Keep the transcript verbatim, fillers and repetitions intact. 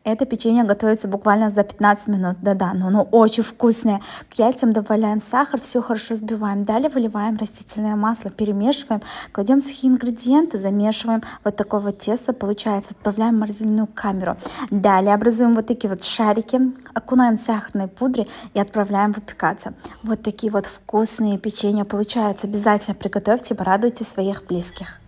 Это печенье готовится буквально за пятнадцать минут. Да-да, но оно очень вкусное. К яйцам добавляем сахар, все хорошо взбиваем. Далее выливаем растительное масло, перемешиваем, кладем сухие ингредиенты, замешиваем. Вот такое вот тесто получается. Отправляем в морозильную камеру. Далее образуем вот такие вот шарики, окунаем в сахарной пудре и отправляем выпекаться. Вот такие вот вкусные печенья получаются. Обязательно приготовьте, порадуйте своих близких.